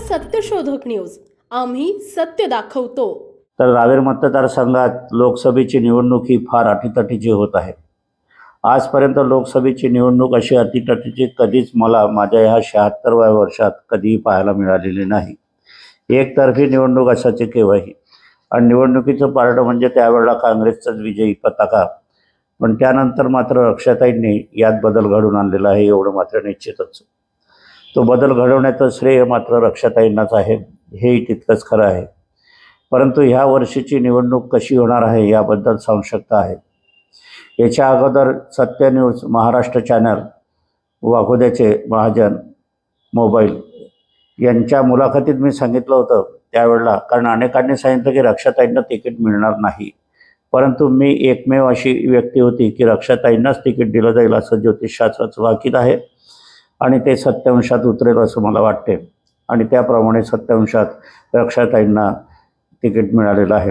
सत्यशोधक न्यूज, आम्ही सत्य दाखवतो। तर रावेर मतदारसंघात लोकसभेची निवडणूक ही फार अटीतटीची होत आहे। आजपर्यंत लोकसभेची निवडणूक अशी अटीतटीची कधीच मला माझ्या ह्या 76व्या वर्षात कधीही पाहायला मिळालेली नाही। एकतर्फी निवडणूक असायची केव्हाही, आणि निवडणुकीचं पारडं म्हणजे त्यावेळेला काँग्रेसचाच विजयी पताका। पण त्यानंतर मात्र रक्षाताईंनी यात बदल घडवून आणलेला आहे, एवढं मात्र निश्चितच। तो बदल घडवण्याचं श्रेय मात्र रक्षाताईंनाच आहे, हेही तितकंच खरं आहे। परंतु ह्या वर्षीची निवडणूक कशी होणार आहे याबद्दल संशयता आहे। याच्या अगोदर सत्य न्यूज, महाराष्ट्र चॅनल, वाघोद्याचे महाजन मोबाईल यांच्या मुलाखतीत मी सांगितलं होतं त्यावेळेला, कारण अनेकांनी सांगितलं की रक्षाताईंना तिकीट मिळणार नाही, परंतु मी एकमेव अशी व्यक्ती होती की रक्षाताईंनाच तिकीट दिलं जाईल असं ज्योतिषशास्त्राचं वाकीत आहे, आणि ते सत्यांशात उतरेल असं मला वाटते, आणि त्याप्रमाणे सत्यांशात रक्षाताईंना तिकीट मिळालेलं आहे।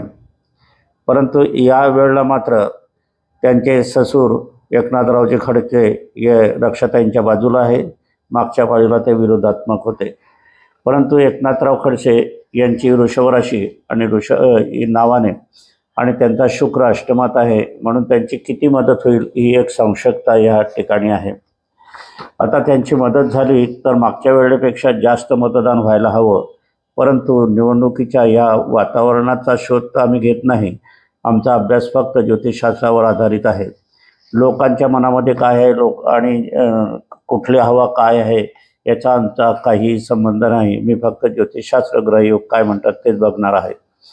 परंतु या वेळेला मात्र त्यांचे ससूर एकनाथरावजी खडके हे रक्षाताईंच्या बाजूला आहे, मागच्या बाजूला ते विरोधात्मक होते। परंतु एकनाथराव खडसे यांची वृषभ राशी आणि नावाने आणि त्यांचा शुक्र अष्टमात आहे, म्हणून त्यांची किती मदत होईल ही एक संशयता या ठिकाणी आहे। आता त्यांची मदत झाली तर मागच्या वेळेपेक्षा जास्त मतदान व्हायला हवं, परंतु निवडणुकीच्या या वातावरणाचा शोध तर आम्ही घेत नाही। आमचा अभ्यास फक्त ज्योतिषशास्त्रावर आधारित आहे। लोकांच्या मनामध्ये काय आहे, आणि कुठली हवा काय आहे याचा आमचा काही संबंध नाही। मी फक्त ज्योतिषशास्त्र, ग्रहयोग काय म्हणतात तेच बघणार आहे।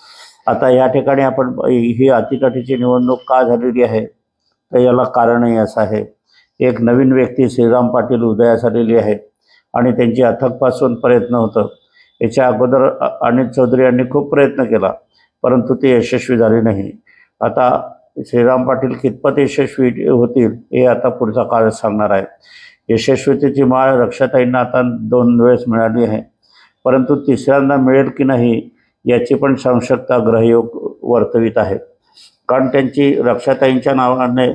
आता या ठिकाणी आपण ही अटीतटीची निवडणूक का झालेली आहे तर याला कारणही असं आहे। एक नवीन व्यक्ती श्रीराम पाटील उदयास आलेली आहे, आणि त्यांची अथकपासून प्रयत्न होतं। याच्या अगोदर अनिल चौधरी यांनी खूप प्रयत्न केला, परंतु ते यशस्वी झाले नाही। आता श्रीराम पाटील कितपत यशस्वी होतील हे आता पुढचा काळ सांगणार आहे। यशस्वीतेची माळ रक्षाताईंना आता 2 वेळेस मिळाली आहे, परंतु तिसऱ्यांदा मिळेल की नाही याची पण संशयता ग्रहयोग वर्तवित आहे। कारण त्यांची रक्षाताईंच्या नावाने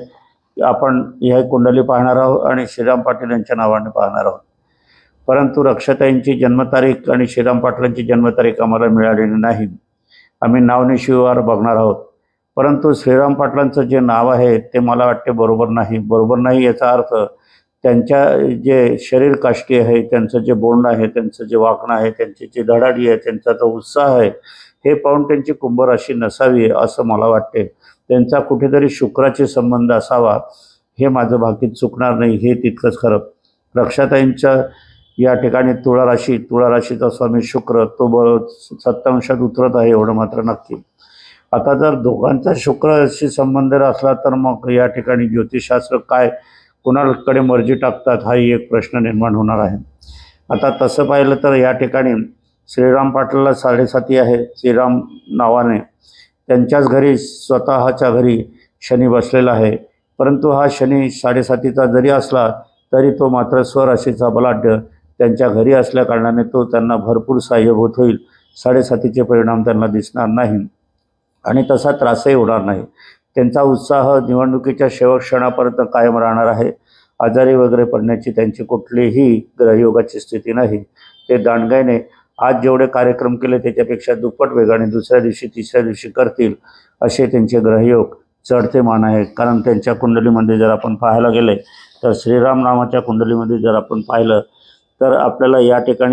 आपण ह्या कुंडली पाहणार आहोत आणि श्रीराम पाटील यांच्या नावाने पाहणार आहोत, परंतु रक्षाताईंची जन्मतारीख आणि श्रीराम पाटलांची जन्मतारीख आम्हाला मिळालेली नाही। आम्ही नावनिशिवार बघणार आहोत, परंतु श्रीराम पाटलांचं जे नाव आहे ते मला वाटते बरोबर नाही याचा अर्थ त्यांच्या जे शरीर काष्टी आहे, त्यांचं जे बोलणं आहे, त्यांचं जे वागणं आहे, त्यांची जी धडाडी आहे, त्यांचा जो उत्साह आहे, हे पाहून त्यांची कुंभ राशी नसावी असं मला वाटते। त्यांचा कुठेतरी शुक्राचे संबंध असावा, हे माझं भाकीत चुकणार नाही, हे तितकंच खरं। रक्षाताईंच्या या ठिकाणी तुळा राशीचा स्वामी शुक्र तो सत्तांशात उतरत आहे, एवढं मात्र नक्की। आता जर दोघांचा शुक्राशी संबंध असला तर मग या ठिकाणी ज्योतिषशास्त्र काय कुणाकडे मर्जी टाकतात हाही एक प्रश्न निर्माण होणार आहे। आता तसं पाहिलं तर या ठिकाणी श्रीराम पाटलाला 7.5 आहे श्रीराम नावाने, त्यांच्याच घरी स्वतःच्या घरी शनी बसलेला आहे, परंतु हा शनी 7.5चा जरी असला तरी तो मात्र स्वराशीचा बलाढ्य त्यांच्या घरी असल्या कारणाने तो त्यांना भरपूर सहाय्यभूत होईल। 7.5चे परिणाम त्यांना दिसणार नाही आणि तसा त्रासही होणार नाही। त्यांचा उत्साह निवडणुकीच्या शेवट क्षणापर्यंत कायम राहणार आहे। आजारी वगैरे पडण्याची त्यांची कुठलीही ग्रहयोगाची स्थिती नाही। ते दांडगाईने आज जेवढे कार्यक्रम केले त्याच्यापेक्षा दुप्पट वेगाने दुसऱ्या दिवशी तिसऱ्या दिवशी करतील असे त्यांचे ग्रहयोग चढते मान आहे। कारण त्यांच्या कुंडलीमध्ये जर आपण पाहायला गेले तर श्रीराम नामाच्या कुंडलीमध्ये जर आपण पाहिलं तर आपल्याला या ठिकाणी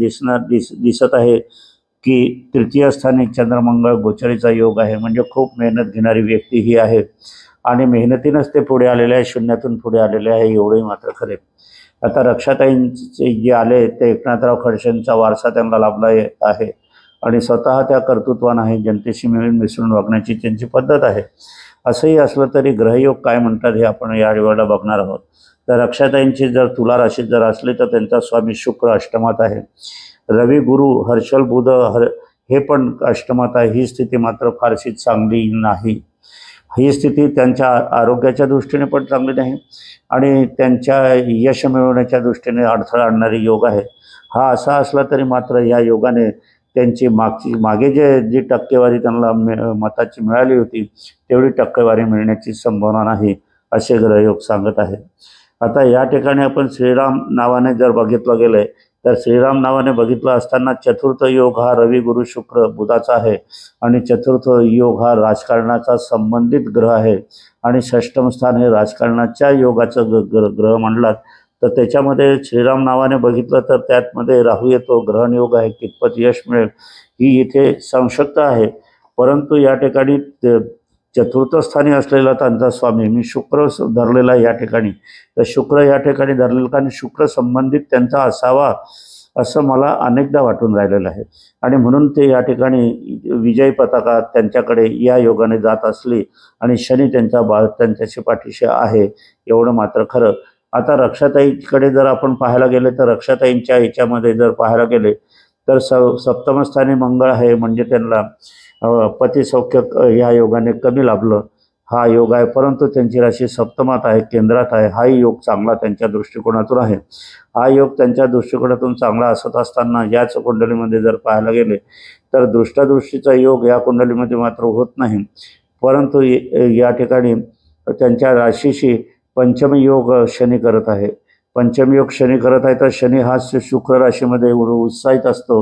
दिसत आहे की तृतीय स्थानी चंद्रमंगळ गोचरीचा योग आहे, म्हणजे खूप मेहनत घेणारी व्यक्ती ही आहे, आणि मेहनतीनंच ते पुढे आलेले आहे, शून्यातून पुढे आलेले आहे, एवढंही मात्र खरे। आता रक्षाताईंचे जे आले ते एकनाथराव खडसेंचा वारसा त्यांना लाभला आहे, आणि स्वतः त्या कर्तृत्वान आहे, जनतेशी मिळून मिसळून वागण्याची त्यांची पद्धत आहे। असंही असलं तरी ग्रहयोग काय म्हणतात हे आपण या वेळेला बघणार आहोत। तर रक्षाताईंची जर तुला राशीत जर असली तर त्यांचा स्वामी शुक्र अष्टमात आहे, रवी, गुरु, हर्षल, बुध हे पण अष्टमात आहे। ही स्थिती मात्र फारशी चांगली नाही। ही स्थिती त्यांच्या आरोग्याच्या दृष्टीने पण चांगली नाही, आणि त्यांच्या यश मिळवण्याच्या दृष्टीने अडथळा आणणारी योग आहे। हा असा असला तरी मात्र या योगाने त्यांची मागे जी टक्केवारी त्यांना मताची मिळाली होती तेवढी टक्केवारी मिळण्याची संभावना नाही असे ग्रहयोग सांगत आहे। आता या ठिकाणी आपण श्रीराम नावाने जर बघितलं गेले तर श्रीराम नावाने बघितलं असताना चतुर्थ योग हा रवी गुरु शुक्र बुधाचा आहे आणि चतुर्थ योग हा राजकारणाचा संबंधित ग्रह आहे आणि षष्टम स्थान हे राजकारणाच्या योगाचं ग्रह म्हणलात तर त्याच्यामध्ये श्रीराम नावाने बघितलं तर त्यातमध्ये राहू येतो, ग्रहण योग आहे, कितपत यश मिळेल ही इथे संशक्ता आहे. परंतु या ठिकाणी चतुर्थ स्थानी असलेला त्यांचा स्वामी मी शुक्र धरलेला या ठिकाणी, तर शुक्र या ठिकाणी धरलेला कारण शुक्र संबंधित त्यांचा असावा असं मला अनेकदा वाटून राहिलेलं आहे आणि म्हणून ते या ठिकाणी विजय पताका त्यांच्याकडे या योगाने जात असली आणि शनी त्यांच्याशी पाठीशी आहे एवढं मात्र खरं. आता रक्षाताईकडे जर आपण पाहायला गेले तर रक्षाताईंच्या याच्यामध्ये जर पाहायला गेले तर सप्तमस्थानी मंगळ आहे म्हणजे त्यांना पतिसौख्य ह्या योगाने कमी लाभलं हा योग आहे. परंतु त्यांची राशी सप्तमात आहे, केंद्रात आहे, हाही योग चांगला त्यांच्या दृष्टिकोनातून आहे. हा योग त्यांच्या दृष्टिकोनातून चांगला असत असताना याच कुंडलीमध्ये जर पाहायला गेले तर दृष्टादृष्टीचा योग या कुंडलीमध्ये मात्र होत नाही. परंतु या ठिकाणी त्यांच्या राशीशी पंचमी योग शनी करत आहे. पंचमी योग शनी करत आहे तर शनी हा शुक्र राशीमध्ये उत्साहित असतो,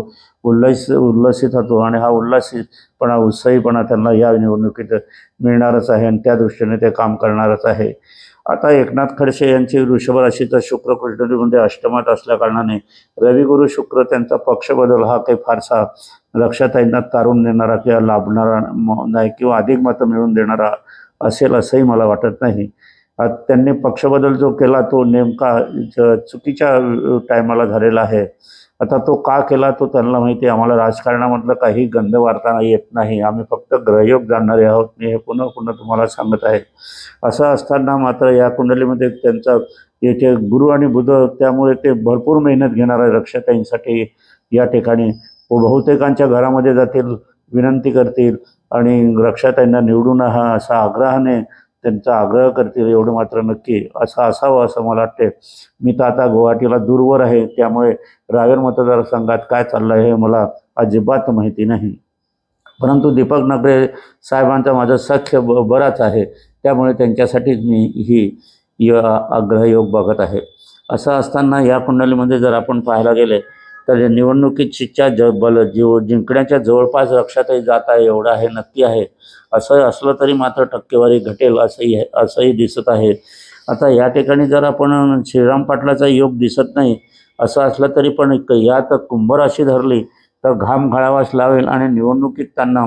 उल्लसित होतो आणि हा उल्हासितपणा उत्साहीपणा त्यांना या निवडणुकीत मिळणारच आहे आणि त्या दृष्टीने ते काम करणारच आहे. आता एकनाथ खडसे यांची वृषभ राशीचा शुक्र कुंडलीमध्ये अष्टमात असल्या कारणाने रवी गुरु शुक्र त्यांचा पक्ष बदल हा काही फारसा लक्षाताईंना तारून देणारा किंवा लाभणारा नाही किंवा अधिक मतं मिळवून देणारा असेल असंही मला वाटत नाही. त्यांनी पक्षबदल जो केला तो नेमका चुकीच्या टायमाला झालेला आहे. आता तो का केला तो त्यांना माहिती आहे. आम्हाला राजकारणामधलं काही गंध वार्ता येत नाही, आम्ही फक्त ग्रहयोग जाणणारे आहोत, मी हे पुन्हा पुन्हा तुम्हाला सांगत आहे. असं असताना मात्र या कुंडलीमध्ये त्यांचा येथे गुरु आणि बुध त्यामुळे ते भरपूर मेहनत घेणार आहे रक्षाताईंसाठी. या ठिकाणी बहुतेकांच्या घरामध्ये जातील, विनंती करतील आणि रक्षाताईंना निवडून हा असा आग्रहाने त्यांचा आग्रह करतील एवढं मात्र नक्की असं असावं असं मला वाटते. मी तर आता गुवाहाटीला दूरवर आहे त्यामुळे रावेर मतदारसंघात काय चाललं आहे हे मला अजिबात माहिती नाही. परंतु दीपक नगरे साहेबांचा माझं सख्य बराच आहे त्यामुळे त्यांच्यासाठीच मी ही आग्रहयोग बघत आहे. असं असताना या कुंडलीमध्ये जर आपण पाहायला गेले तर निवडणुकीच्या जिंकण्याच्या जवळपास रक्षाताई जात आहे एवढं आहे नक्की आहे. असं असलं तरी मात्र टक्केवारी घटेल असंही दिसत आहे. आता या ठिकाणी जर आपण श्रीराम पाटलाचा योग दिसत नाही असं असलं तरी पण यात कुंभराशी धरली तर घाम घालावाच लावेल आणि निवडणुकीत त्यांना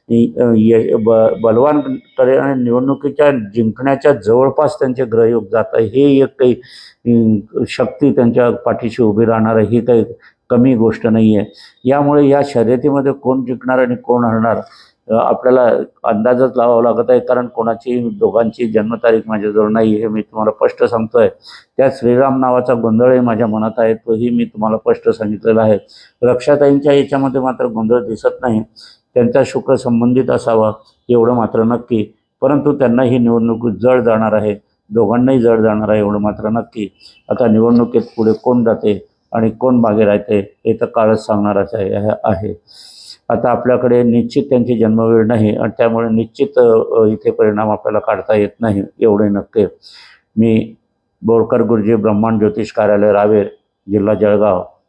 बलवान करेल आणि निवडणुकीच्या जिंकण्याच्या जवळपास त्यांचे ग्रहयोग जात आहे. हे एक काही शक्ती त्यांच्या पाठीशी उभी राहणार आहे, ही काही कमी गोष्ट नाही आहे. यामुळे या शर्यतीमध्ये कोण जिंकणार आणि कोण हरणार आपल्याला अंदाजच लावावा लागत आहे. कारण कोणाची दोघांची जन्मतारीख माझ्याजवळ नाही हे मी तुम्हाला स्पष्ट सांगतो आहे. त्यात श्रीराम नावाचा गोंधळही माझ्या मनात आहे, तोही मी तुम्हाला स्पष्ट सांगितलेला आहे. रक्षाताईंच्या याच्यामध्ये मात्र गोंधळ दिसत नाही. त्यांचा शुक्र संबंधित असावा एवढं मात्र नक्की. परंतु त्यांना ही निवडणूक जड जाणार आहे, दोघांनाही जड जाणार आहे एवढं मात्र नक्की. आता निवडणुकीत पुढे कोण जाते आणि कोण मागे राहते हे तर काळच सांगणारच आहे. आता आपल्याकडे निश्चित त्यांची जन्मवेळ नाही आणि त्यामुळे निश्चित इथे परिणाम आपल्याला काढता येत नाही एवढे नक्की. मी बोरकर गुरुजी ब्रह्मांड ज्योतिष कार्यालय रावेर, जिल्हा जळगाव